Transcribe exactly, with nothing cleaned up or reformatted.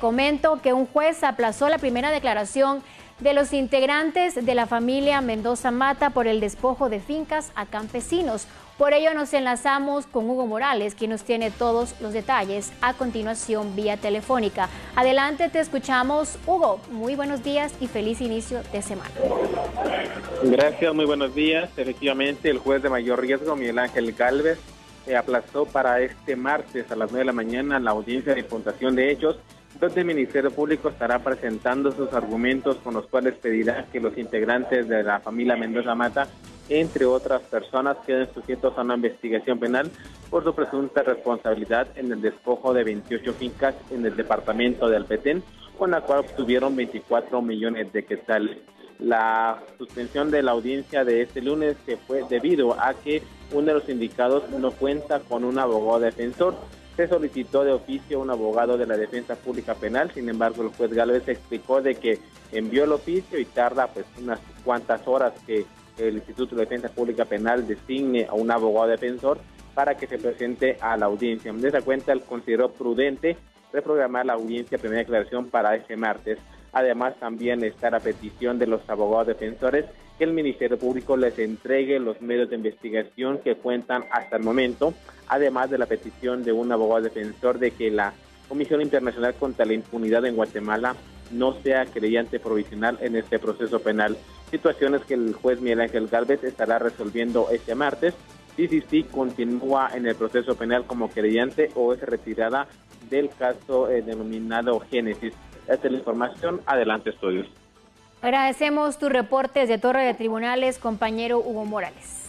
comento que un juez aplazó la primera declaración de los integrantes de la familia Mendoza Mata por el despojo de fincas a campesinos. Por ello nos enlazamos con Hugo Morales, quien nos tiene todos los detalles a continuación vía telefónica. Adelante, te escuchamos, Hugo. Muy buenos días y feliz inicio de semana. Gracias, muy buenos días. Efectivamente, el juez de mayor riesgo, Miguel Ángel Gálvez, eh, aplazó para este martes a las nueve de la mañana la audiencia de imputación de hechos, donde el Ministerio Público estará presentando sus argumentos con los cuales pedirá que los integrantes de la familia Mendoza Mata, entre otras personas, queden sujetos a una investigación penal por su presunta responsabilidad en el despojo de veintiocho fincas en el departamento de Alpetén, con la cual obtuvieron veinticuatro millones de quetzales. La suspensión de la audiencia de este lunes se fue debido a que uno de los indicados no cuenta con un abogado defensor. Se solicitó de oficio un abogado de la Defensa Pública Penal, sin embargo el juez Gálvez explicó de que envió el oficio y tarda pues unas cuantas horas que el Instituto de Defensa Pública Penal designe a un abogado defensor para que se presente a la audiencia. De esa cuenta, él consideró prudente reprogramar la audiencia primera declaración para ese martes. Además, también está la petición de los abogados defensores que el Ministerio Público les entregue los medios de investigación que cuentan hasta el momento, además de la petición de un abogado defensor de que la Comisión Internacional contra la Impunidad en Guatemala no sea creyente provisional en este proceso penal. Situaciones que el juez Miguel Ángel Gálvez estará resolviendo este martes, si sí, sí, continúa en el proceso penal como creyente o es retirada del caso eh, denominado Génesis. Esta es la información. Adelante, estudios. Agradecemos tus reportes de Torre de Tribunales, compañero Hugo Morales.